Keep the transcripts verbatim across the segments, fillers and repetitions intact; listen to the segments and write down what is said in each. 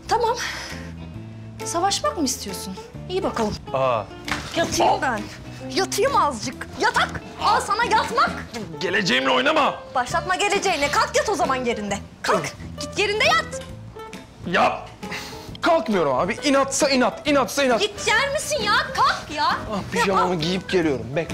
Tamam. Savaşmak mı istiyorsun? İyi bakalım. Aa. Yatayım Aa. ben. Yatayım azıcık. Yatak. Al sana yatmak. Geleceğimle oynama. Başlatma geleceğine. Kalk yat o zaman yerinde. Kalk. Git yerinde yat. Ya. Kalkmıyorum abi. İnatsa inat, inatsa inat. Git yer misin ya? Kalk ya. Ah, pijamamı giyip geliyorum. Bekle.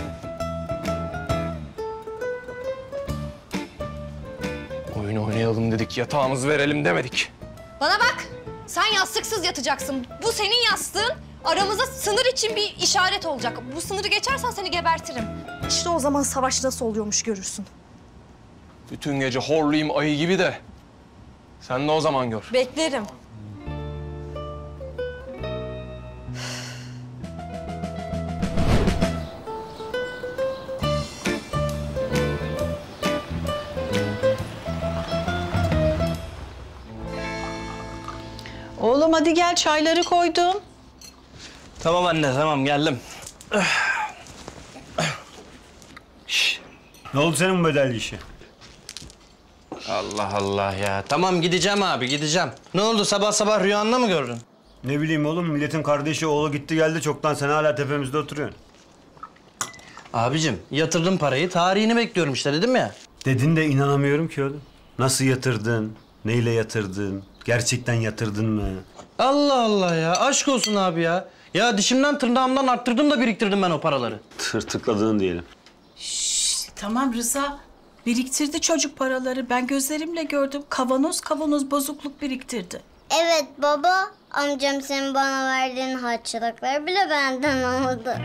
Oyun oynayalım dedik, yatağımızı verelim demedik. Bana bak. Sen yastıksız yatacaksın. Bu senin yastığın. Aramıza sınır için bir işaret olacak. Bu sınırı geçersen seni gebertirim. İşte o zaman savaş nasıl oluyormuş görürsün. Bütün gece horlayayım ayı gibi de. Sen de o zaman gör. Beklerim. Oğlum hadi gel, çayları koydum. Tamam anne, tamam geldim. Ne oldu senin bu bedelli işi? Allah Allah ya. Tamam gideceğim abi, gideceğim. Ne oldu, sabah sabah rüyanda mı gördün? Ne bileyim oğlum, milletin kardeşi oğlu gitti geldi çoktan, sen hala tepemizde oturuyorsun. Abicim yatırdım parayı, tarihini bekliyorum işte dedim ya. Dedin de inanamıyorum ki oğlum. Nasıl yatırdın? Neyle yatırdın? Gerçekten yatırdın mı? Allah Allah ya, aşk olsun abi ya. Ya dişimden tırnağımdan arttırdım da biriktirdim ben o paraları. Tırtıkladığın diyelim. Şşş, tamam Rıza. Biriktirdi çocuk paraları. Ben gözlerimle gördüm. Kavanoz kavanoz bozukluk biriktirdi. Evet baba. Amcam senin bana verdiğin harçlıkları bile benden aldı.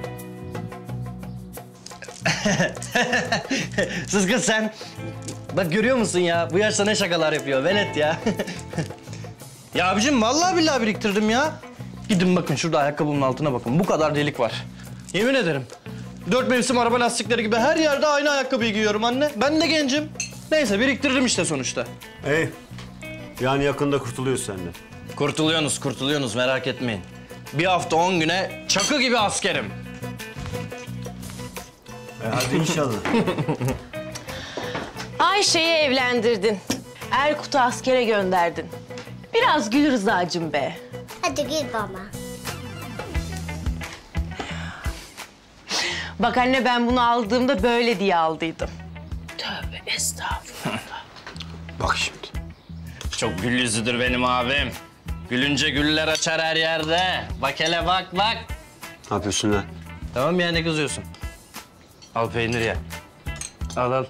Sus kız sen. Bak görüyor musun ya? Bu yaşta ne şakalar yapıyor. Velet ya. Ya abicim vallahi billahi biriktirdim ya. Gidin bakın şurada ayakkabımın altına bakın. Bu kadar delik var. Yemin ederim. Dört mevsim araba lastikleri gibi her yerde aynı ayakkabıyı giyiyorum anne. Ben de gencim. Neyse biriktirdim işte sonuçta. Hey. Yani yakında kurtuluyorsun senden. Kurtuluyorsunuz, kurtuluyorsunuz merak etmeyin. Bir hafta on güne çakı gibi askerim. E hadi inşallah. Ayşe'yi evlendirdin. Erkut'u askere gönderdin. Biraz gül Rıza'cığım be. Hadi gül baba. Bak anne ben bunu aldığımda böyle diye aldıydım. Tövbe estağfurullah. Bak şimdi. Çok gül yüzüdür benim abim. Gülünce güller açar her yerde. Bak hele bak bak. Ne yapıyorsun lan? Tamam ya ne kızıyorsun? Al peynir ye. Al al.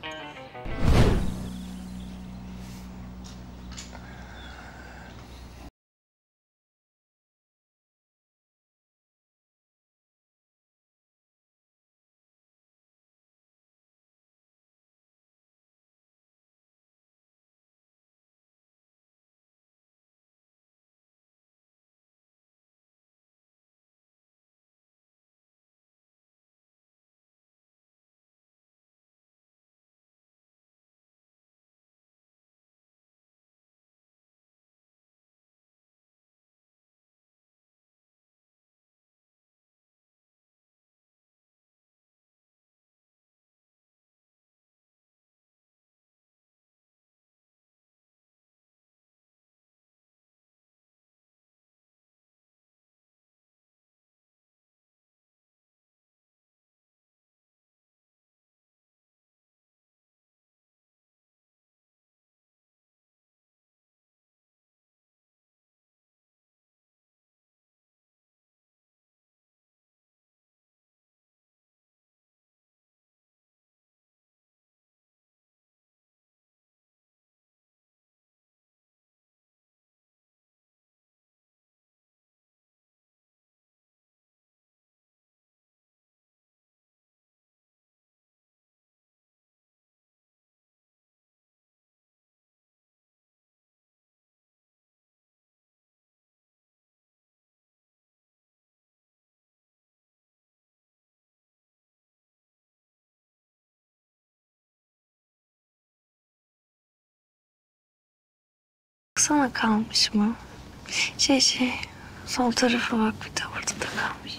Sana kalmış mı? Şey şey, sol tarafa bak bir de orada da kalmış.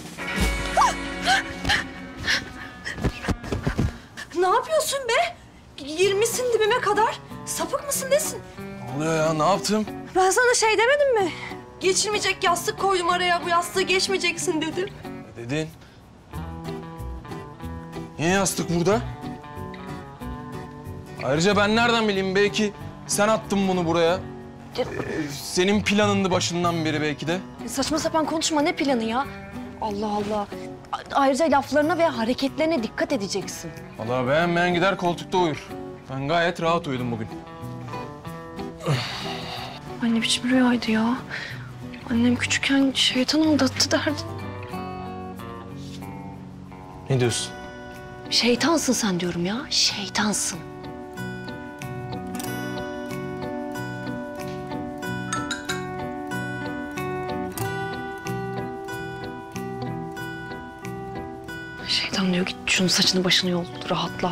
Ne yapıyorsun be? girmişsin dibime kadar. Sapık mısın nesin? Ne oluyor ya? Ne yaptım? Ben sana şey demedim mi? Geçilmeyecek yastık koydum araya, bu yastığı geçmeyeceksin dedim. Ne dedin? Niye yastık burada? Ayrıca ben nereden bileyim? Belki sen attın bunu buraya. Ee, senin planındı başından beri belki de. Saçma sapan konuşma, ne planı ya? Allah Allah. A- Ayrıca laflarına ve hareketlerine dikkat edeceksin. Vallahi beğenmeyen gider koltukta uyur. Ben gayet rahat uyudum bugün. Anne biçim rüyaydı ya. Annem küçükken şeytan aldattı derdi. Ne diyorsun? Şeytansın sen diyorum ya, şeytansın. Şeytan diyor git şunun saçını başını yol rahatla.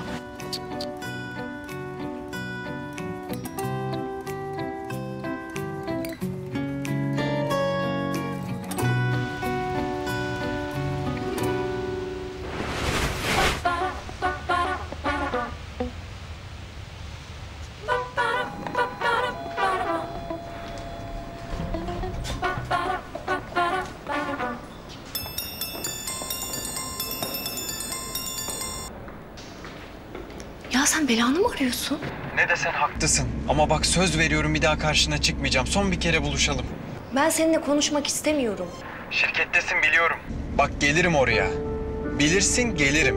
Ya sen belanı mı arıyorsun? Ne desen haklısın. Ama bak söz veriyorum bir daha karşına çıkmayacağım. Son bir kere buluşalım. Ben seninle konuşmak istemiyorum. Şirkettesin biliyorum. Bak gelirim oraya. Bilirsin gelirim.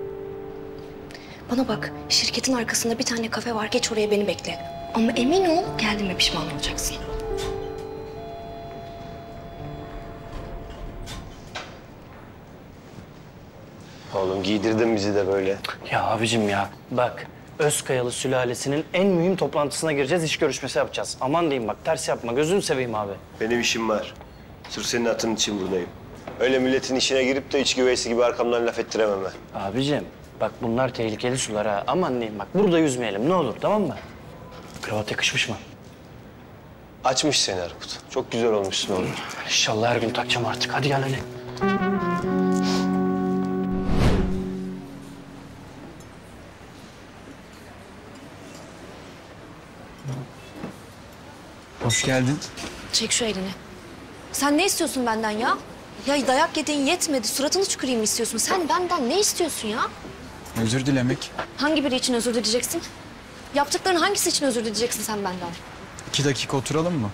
Bana bak, şirketin arkasında bir tane kafe var, geç oraya beni bekle. Ama emin ol, geldiğime pişman olacaksın. Oğlum giydirdin bizi de böyle. Ya abicim ya bak Özkayalı sülalesinin en mühim toplantısına gireceğiz, iş görüşmesi yapacağız. Aman diyeyim bak ters yapma, gözünü seveyim abi. Benim işim var. Sırf senin hatırın için buradayım. Öyle milletin işine girip de iç güveysi gibi arkamdan laf ettiremem ben. Abicim bak bunlar tehlikeli sular ha. Aman diyeyim bak burada yüzmeyelim ne olur, tamam mı? Kravat yakışmış mı? Açmış seni Erkut. Çok güzel olmuşsun oğlum. İnşallah her gün takacağım artık. Hadi gel hadi. Hoş geldin. Çek şu elini. Sen ne istiyorsun benden ya? Ya dayak yediğin yetmedi, suratını tüküreyim mi istiyorsun? Sen benden ne istiyorsun ya? Özür dilemek. Hangi biri için özür dileyeceksin? Yaptıkların hangisi için özür dileyeceksin sen benden? İki dakika oturalım mı?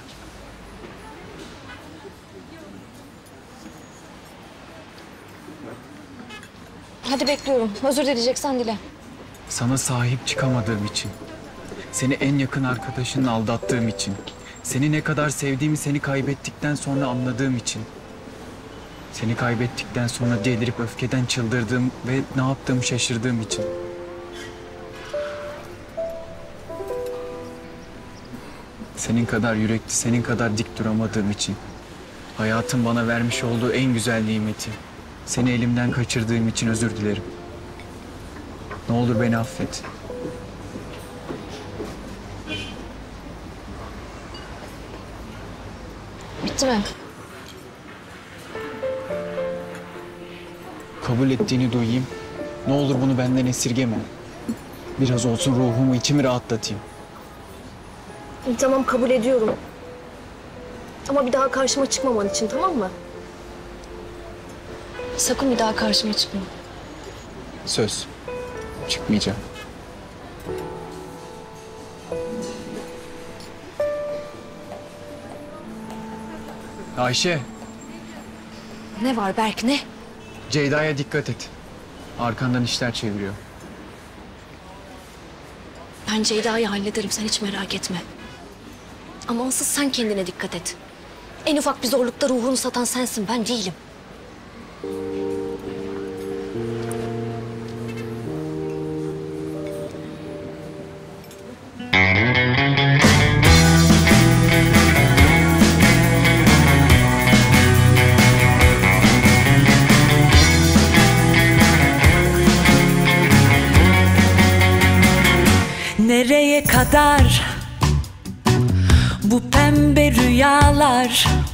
Hadi bekliyorum. Özür dileyeceksen dile. Sana sahip çıkamadığım için. Seni en yakın arkadaşınla aldattığım için. Seni ne kadar sevdiğimi seni kaybettikten sonra anladığım için. Seni kaybettikten sonra delirip öfkeden çıldırdığım ve ne yaptığımı şaşırdığım için. Senin kadar yürekli, senin kadar dik duramadığım için. Hayatın bana vermiş olduğu en güzel nimeti. Seni elimden kaçırdığım için özür dilerim. Ne olur beni affet. Bitti mi? Kabul ettiğini duyayım. Ne olur bunu benden esirgeme. Biraz olsun ruhumu, içimi rahatlatayım. Tamam, kabul ediyorum. Ama bir daha karşıma çıkmaman için, tamam mı? Sakın bir daha karşıma çıkma. Söz. Çıkmayacağım. Ayşe, Ne var Berk, ne? Ceyda'ya dikkat et. Arkandan işler çeviriyor. Ben Ceyda'yı hallederim, sen hiç merak etme. Ama asıl sen kendine dikkat et. En ufak bir zorlukta ruhunu satan sensin, ben değilim. Nereye kadar bu pembe rüyalar?